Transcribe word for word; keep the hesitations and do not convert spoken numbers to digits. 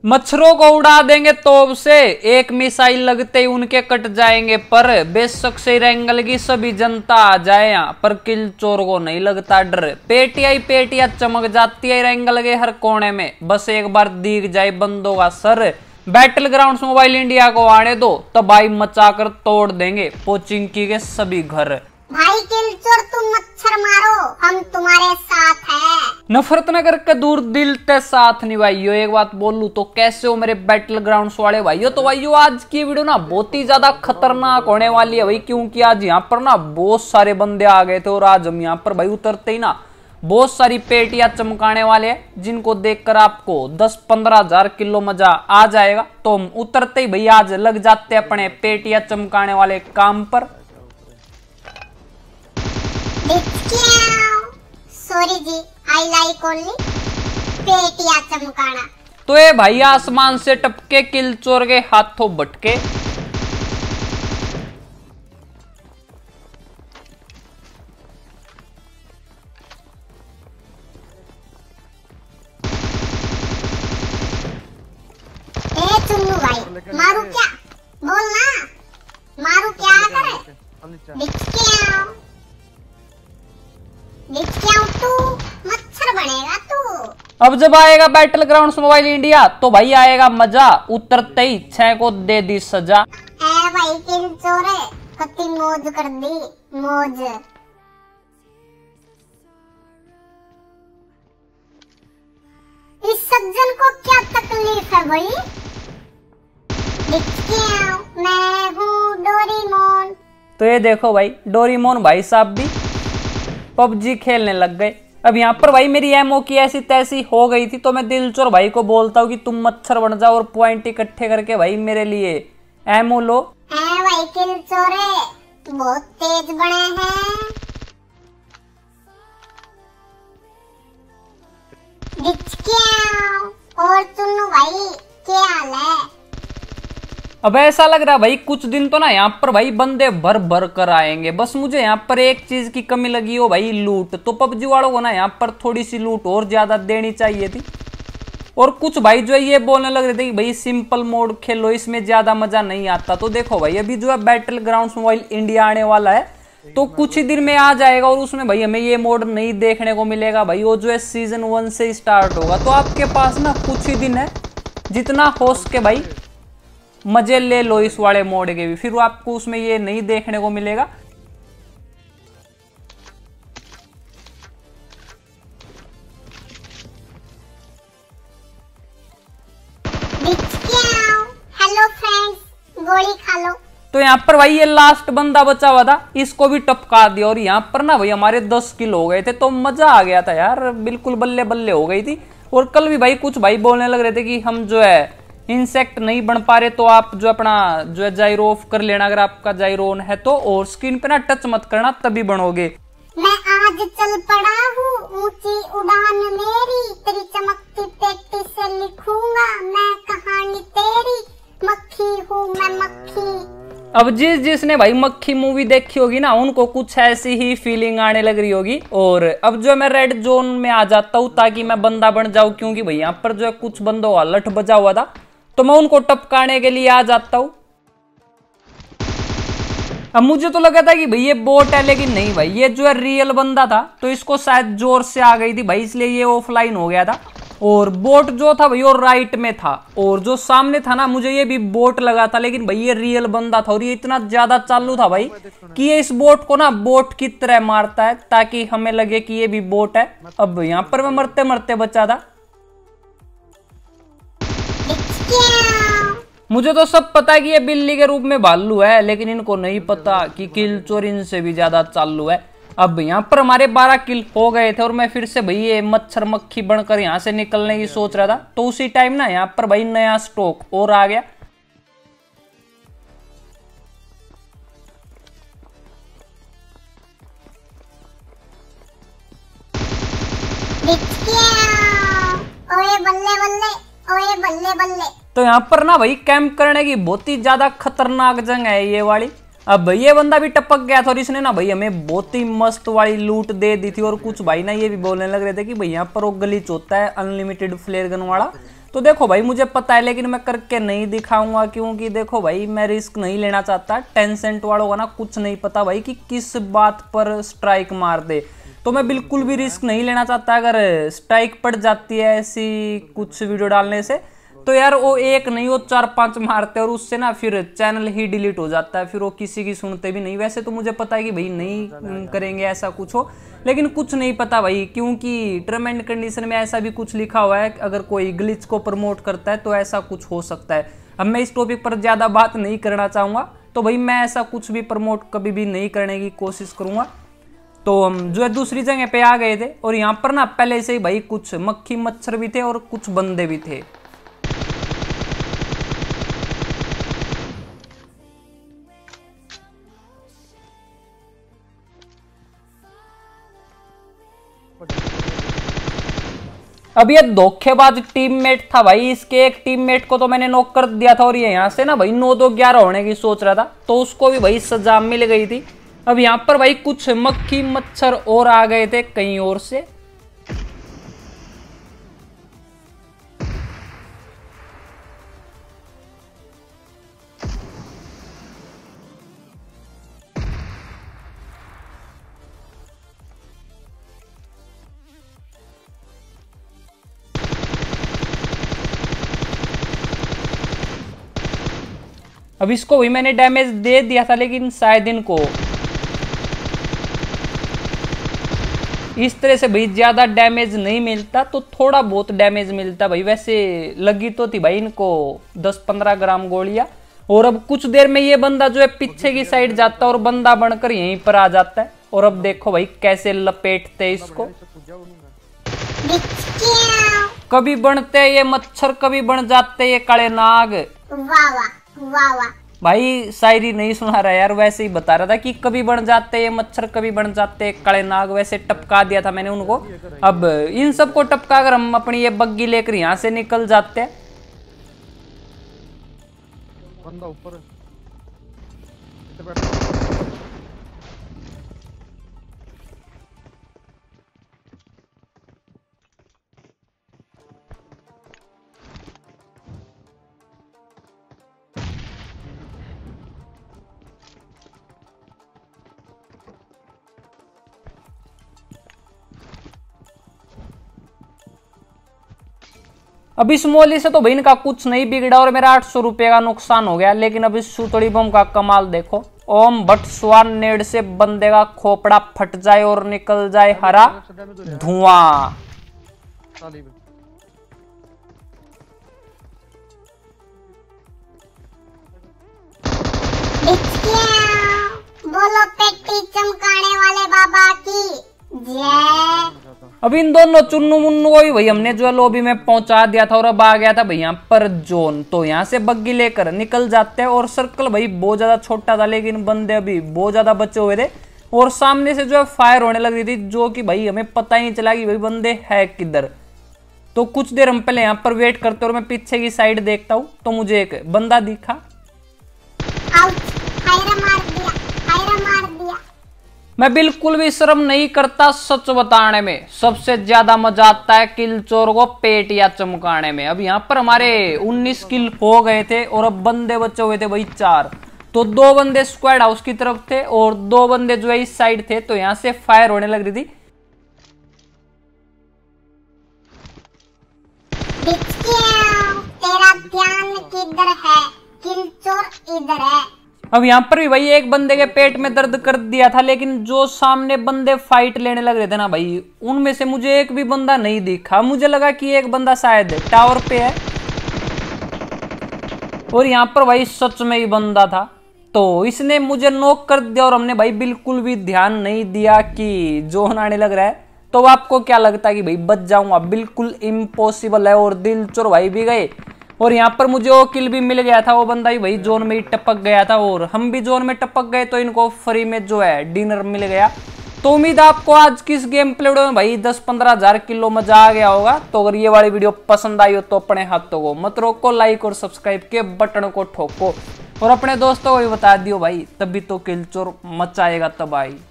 मच्छरों को उड़ा देंगे तोप से, एक मिसाइल लगते ही उनके कट जाएंगे पर। बेशक से रेंगल की सभी जनता आ जाए यहाँ पर, किल चोर को नहीं लगता डर। पेटिया ही पेटिया चमक जाती है रेंगल के हर कोने में, बस एक बार दिख जाए बंदों का सर। बैटल ग्राउंड्स मोबाइल इंडिया को आने दो, तबाही मचाकर तोड़ देंगे पोचिंकी के सभी घर। भाई किल चोर तुम मच्छर मारो, हम तुम्हारे साथ हैं। नफरत न करके दूर दिल ते साथ निभाइयो। एक बात बोलूं तो कैसे हो मेरे बैटल ग्राउंड्स वाले भाइयों। तो भाइयों आज की वीडियो ना बहुत ही ज्यादा खतरनाक होने वाली है भाई, क्योंकि आज यहाँ पर ना बहुत सारे बंदे आ गए थे और आज हम यहाँ पर भाई उतरते ही ना बहुत सारी पेटियां चमकाने वाले हैं, जिनको देखकर आपको दस पंद्रह हजार किलो मजा आ जाएगा। तो हम उतरते ही भाई आज लग जाते अपने पेटियां चमकाने वाले काम पर। Sorry ji, I like only पेटियां चमकाना। तो ये भाई आसमान से टपके किल चोर के हाथों बटके। ए चुन्नू भाई मारू क्या, बोल ना मारू क्या करे। दिख के आओ, दिख के आओ, तू मच्छर बनेगा तू। अब जब आएगा बैटल ग्राउंड्स मोबाइल इंडिया तो भाई आएगा मजा, उतरते ही छह को दे दी सजा। ए भाई किल चोर कति मौज कर दी मौज। इस सज्जन को क्या तकलीफ है भाई। दिख के आओ, मैं हूँ डोरीमोन। तो ये देखो भाई डोरीमोन भाई साहब भी पबजी खेलने लग गए। अब यहाँ पर भाई मेरी एमओ की ऐसी तैसी हो गई थी, तो मैं दिलचोर भाई को बोलता हूँ कि तुम मच्छर बन जाओ और पॉइंट इकट्ठे करके भाई मेरे लिए एमओ लो। ए भाई किल चोरे बहुत तेज बने हैं। दिख के आओ। और चुन्नू भाई क्या हाल है। अब ऐसा लग रहा है भाई कुछ दिन तो ना यहाँ पर भाई बंदे भर भर कर आएंगे। बस मुझे यहाँ पर एक चीज की कमी लगी हो भाई, लूट। तो पबजी वालों को ना यहाँ पर थोड़ी सी लूट और ज्यादा देनी चाहिए थी। और कुछ भाई जो है ये बोलने लग रहे थे कि भाई सिंपल मोड खेलो, इसमें ज्यादा मजा नहीं आता। तो देखो भाई अभी जो है बैटल ग्राउंड्स मोबाइल इंडिया आने वाला है, तो कुछ ही दिन में आ जाएगा और उसमें भाई हमें ये मोड नहीं देखने को मिलेगा भाई। वो जो है सीजन वन से स्टार्ट होगा, तो आपके पास ना कुछ ही दिन है, जितना हो सके भाई मजे ले लो इस वाले मोड के भी, फिर वो आपको उसमें ये नहीं देखने को मिलेगा। हेलो फ्रेंड्स, गोली खा लो। तो यहाँ पर भाई ये लास्ट बंदा बचा हुआ था, इसको भी टपका दिया। और यहाँ पर ना भाई हमारे दस किल हो गए थे, तो मजा आ गया था यार, बिल्कुल बल्ले बल्ले हो गई थी। और कल भी भाई कुछ भाई बोलने लग रहे थे कि हम जो है इंसेक्ट नहीं बन पा रहे, तो आप जो अपना जो है जाइरो ऑफ कर लेना, अगर आपका जाइरो ऑन है तो। और स्क्रीन पे ना टच मत करना, तभी बनोगे। मैं आज चल पड़ा हूँ ऊंची उड़ान मेरी, तेरी चमकती पेटी से लिखूंगा मैं कहानी तेरी। मक्खी हूँ मैं मक्खी। अब जिस जिसने भाई मक्खी मूवी देखी होगी ना, उनको कुछ ऐसी ही फीलिंग आने लग रही होगी। और अब जो है मैं रेड जोन में आ जाता हूँ ताकि मैं बंदा बन जाऊँ, क्योंकि भाई यहाँ पर जो है कुछ बंदों का लठ बजा हुआ था, तो मैं उनको टपकाने के लिए आ जाता हूं। अब मुझे तो लगा था कि भाई ये बोट है, लेकिन नहीं भाई ये जो है रियल बंदा था, तो इसको शायद जोर से आ गई थी भाई, इसलिए ये ऑफलाइन हो गया था। और बोट जो था भाई वो राइट में था, और जो सामने था ना मुझे ये भी बोट लगा था, लेकिन भाई ये रियल बंदा था। और ये इतना ज्यादा चालू था भाई कि ये इस बोट को ना बोट की तरह मारता है, ताकि हमें लगे कि ये भी बोट है। अब यहाँ पर मैं मरते मरते बचा था। मुझे तो सब पता है कि ये बिल्ली के रूप में भालू है, लेकिन इनको नहीं पता कि किल चोर इनसे भी ज्यादा चालू है। अब यहाँ पर हमारे बारह किल हो गए थे, और मैं फिर से भाई ये मच्छर मक्खी बनकर यहाँ से निकलने की सोच रहा था। तो उसी टाइम ना यहाँ पर भाई नया स्टॉक और आ गया। ओए बल्ले बल्ले, ओए बल्ले बल्ले। तो यहाँ पर ना भाई कैंप करने की बहुत ही ज्यादा खतरनाक जगह है ये वाली। अब ये बंदा भी टपक गया था और इसने ना भाई हमें बहुत ही मस्त वाली लूट दे दी थी। और कुछ भाई ना ये भी बोलने लग रहे थे कि भाई यहाँ पर वो ग्लिच होता है अनलिमिटेड फ्लेयर गन वाला, तो देखो भाई मुझे पता है, लेकिन मैं करके नहीं दिखाऊंगा, क्योंकि देखो भाई मैं रिस्क नहीं लेना चाहता। टेंसेंट वालों का ना कुछ नहीं पता भाई कि किस बात पर स्ट्राइक मार दे, तो मैं बिल्कुल भी रिस्क नहीं लेना चाहता। अगर स्ट्राइक पड़ जाती है ऐसी कुछ वीडियो डालने से, तो यार वो एक नहीं वो चार पांच मारते और उससे ना फिर चैनल ही डिलीट हो जाता है, फिर वो किसी की सुनते भी नहीं। वैसे तो मुझे पता है कि भाई नहीं करेंगे ऐसा कुछ हो, लेकिन कुछ नहीं पता भाई, क्योंकि टर्म एंड कंडीशन में ऐसा भी कुछ लिखा हुआ है, अगर कोई ग्लिच को प्रमोट करता है तो ऐसा कुछ हो सकता है। अब मैं इस टॉपिक पर ज़्यादा बात नहीं करना चाहूँगा, तो भाई मैं ऐसा कुछ भी प्रमोट कभी भी नहीं करने की कोशिश करूँगा। तो हम जो है दूसरी जगह पे आ गए थे, और यहाँ पर ना पहले से ही भाई कुछ मक्खी मच्छर भी थे और कुछ बंदे भी थे। अब ये धोखेबाज टीममेट था भाई, इसके एक टीममेट को तो मैंने नॉक कर दिया था, और ये यहाँ से ना भाई नौ दो ग्यारह होने की सोच रहा था, तो उसको भी भाई सजा मिल गई थी। अब यहाँ पर भाई कुछ मक्खी मच्छर और आ गए थे कहीं और से। अब इसको भी मैंने डैमेज दे दिया था, लेकिन शायद इनको इस तरह से भाई ज्यादा डैमेज नहीं मिलता, तो थोड़ा बहुत डैमेज मिलता भाई। वैसे लगी तो थी भाई इनको दस पंद्रह ग्राम गोलियां। और अब कुछ देर में ये बंदा जो है पीछे की साइड जाता है और बंदा बनकर यहीं पर आ जाता है। और अब देखो भाई कैसे लपेटते इसको, कभी बनते ये मच्छर, कभी बन जाते ये काले नाग। वाह वाह वाह वाह भाई शायरी नहीं सुना रहा यार, वैसे ही बता रहा था कि कभी बन जाते ये मच्छर, कभी बन जाते काले नाग। वैसे टपका दिया था मैंने उनको। अब इन सबको टपका कर हम अपनी ये बग्गी लेकर यहाँ से निकल जाते हैं। बंदा ऊपर अब इस मोली से तो भाई इनका कुछ नहीं बिगड़ा और मेरा आठ सौ रुपये का नुकसान हो गया। लेकिन अब इस सुतड़ी बम का कमाल देखो। ओम भट्ट स्वान नेड से बंदे का खोपड़ा फट जाए और निकल जाए हरा धुआं। बोलो पेटी चमकाने वाले बाबा की जय। अब इन दोनों चुन्नू मुन्नू को भी भाई हमने जो है लॉबी में पहुंचा दिया था, और अब आ गया था भाई यहाँ पर जोन। तो यहाँ से बग्गी लेकर निकल जाते हैं। और सर्कल भाई बहुत ज्यादा छोटा था, लेकिन बंदे अभी बहुत ज्यादा बचे हुए थे, और सामने से जो है फायर होने लग रही थी, जो कि भाई हमें पता ही नहीं चला कि भाई बंदे है किधर। तो कुछ देर हम पहले यहाँ पर वेट करते और मैं पीछे की साइड देखता हूँ, तो मुझे एक बंदा दिखा। मैं बिल्कुल भी शर्म नहीं करता सच बताने में, सबसे ज्यादा मजा आता है किल चोर को पेट या चमकाने में। अब यहाँ पर हमारे उन्नीस किल हो गए थे, और अब बंदे बचे हुए थे भाई चार। तो दो बंदे स्क्वाड हाउस की तरफ थे और दो बंदे जो है इस साइड थे। तो यहाँ से फायर होने लग रही थी। तेरा ध्यान किधर है? किल चोर इधर है। अब यहाँ पर भी भाई एक बंदे के पेट में दर्द कर दिया था, लेकिन जो सामने बंदे फाइट लेने लग रहे थे ना भाई, उनमें से मुझे एक भी बंदा नहीं दिखा। मुझे लगा कि एक बंदा शायद टावर पे है, और यहाँ पर भाई सच में ही बंदा था। तो इसने मुझे नॉक कर दिया, और हमने भाई बिल्कुल भी ध्यान नहीं दिया कि जोन आने लग रहा है। तो आपको क्या लगता है कि भाई बच जाऊंगा? बिल्कुल इम्पॉसिबल है। और दिल चोर भाई भी गए, और यहाँ पर मुझे वो किल भी मिल गया था। वो बंदा ही भाई जोन में ही टपक गया था, और हम भी जोन में टपक गए, तो इनको फ्री में जो है डिनर मिल गया। तो उम्मीद है आपको आज की इस गेम प्ले वीडियो में भाई दस पंद्रह हजार किलो मजा आ गया होगा। तो अगर ये वाली वीडियो पसंद आई हो तो अपने हाथों को मत रोको, लाइक और सब्सक्राइब के बटन को ठोको, और अपने दोस्तों को भी बता दियो भाई, तभी तो किल चोर मचाएगा तबाही।